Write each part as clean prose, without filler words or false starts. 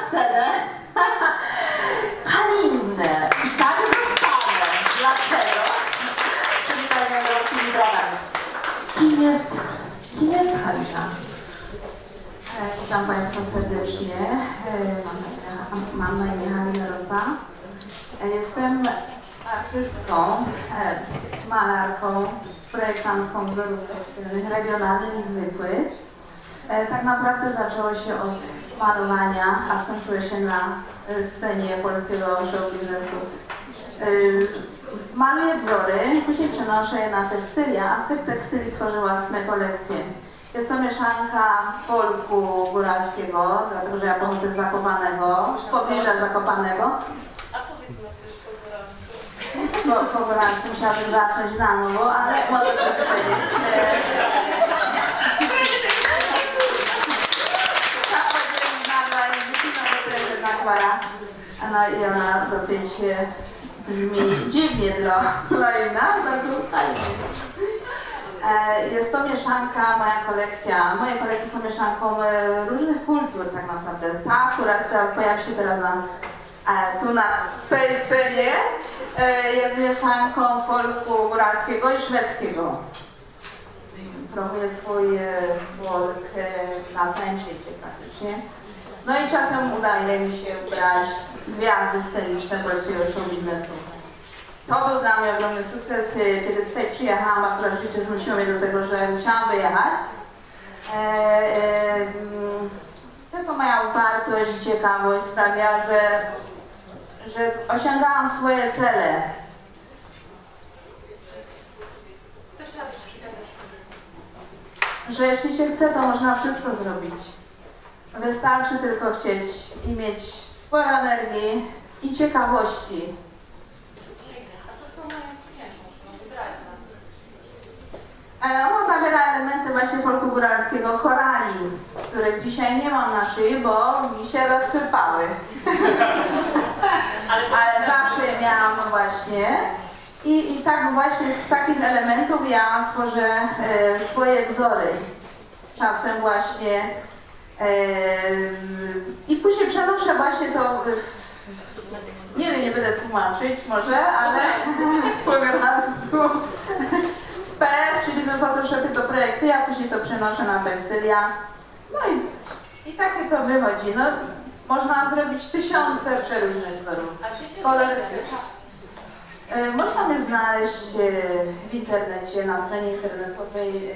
scenę Halinę. I tak zostanę. Dlaczego? Przywitajmy wielkimi brawami. Kim jest Halina? Witam Państwa serdecznie. Mam na imię Halina Rosa. Jestem artystką, malarką, projektantką wzorów tekstylnych, regionalnych i zwykłych. Tak naprawdę zaczęło się od malowania, a skończyło się na scenie polskiego show biznesu. Maluję wzory, później przenoszę je na tekstylia, a z tych tekstyli tworzę własne kolekcje. Jest to mieszanka folku góralskiego, dlatego że ja pochodzę z Zakopanego, z pobliża Zakopanego. A powiedzmy coś po góralsku. No, po góralsku musiałabym zacząć na nowo, ale mogę coś powiedzieć. No i ona dosyć brzmi dziwnie dla inna, bardzo fajnie. Jest to mieszanka, moje kolekcje są mieszanką różnych kultur tak naprawdę. Ta, która pojawia się teraz tu na tej scenie, jest mieszanką folku góralskiego i szwedzkiego. Promuję swój folk na całym świecie praktycznie. No i czasem udaje mi się ubrać gwiazdy sceniczne polskiego show biznesu. To był dla mnie ogromny sukces, kiedy tutaj przyjechałam, akurat życie zmusiło mnie do tego, że musiałam wyjechać. Tylko moja upartość i ciekawość sprawiała, że osiągałam swoje cele. Co chciałabyś przekazać? Że jeśli się chce, to można wszystko zrobić. Wystarczy tylko chcieć i mieć sporo energii i ciekawości. A co z tą moją sukienką? Wybrać Ono zawiera elementy właśnie folku góralskiego, korali, których dzisiaj nie mam na szyi, bo mi się rozsypały. Ale zawsze je miałam właśnie. I tak właśnie z takich elementów ja tworzę swoje wzory. Czasem właśnie i później przenoszę właśnie to, nie wiem, nie będę tłumaczyć może, ale po prostu PS, czyli w Photoshopie to projektuję, a później to przenoszę na tekstylia. No i takie to wychodzi. No, można zrobić tysiące przeróżnych wzorów. A gdzie cię można mnie znaleźć w internecie, na stronie internetowej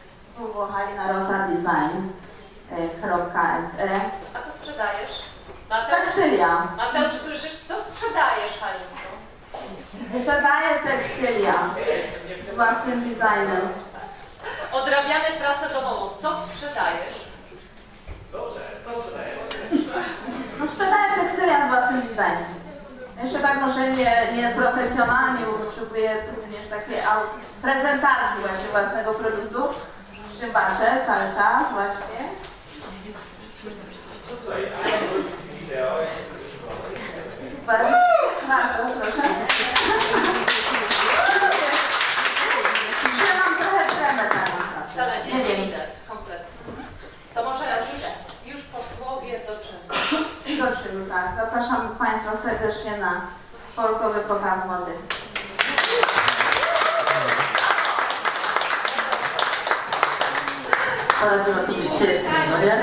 www.halinarosadesign.se. A co sprzedajesz? Tekstylia. Mateusz, słyszysz? Co sprzedajesz, Halinko? Sprzedaję tekstylia z własnym designem. Odrabiamy pracę domową. Co sprzedajesz? Dobrze, co sprzedajesz? No, sprzedaję tekstylia z własnym designem. Jeszcze tak może nie profesjonalnie, bo potrzebuję również takiej prezentacji właśnie własnego produktu. Z czym patrzę cały czas właśnie. Słuchaj, a ja zrobić wideo. Super, bardzo proszę. Że mam trochę tremę tak naprawdę. Wcale Nie nie wiem. widać, kompletnie. To może już po słowie do czynu. Do czynu, tak. Zapraszam Państwa serdecznie na folkowy pokaz mody. Poradziła sobie świetnie, no nie?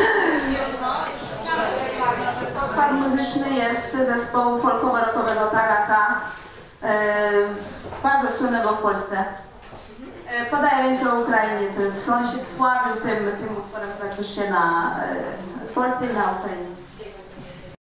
Podkład muzyczny jest zespołu folkowo-rockowego Tagata, bardzo słynnego w Polsce. Podaję rękę Ukrainie, to jest, on się wsławił tym utworem praktycznie w Polsce i na Ukrainie.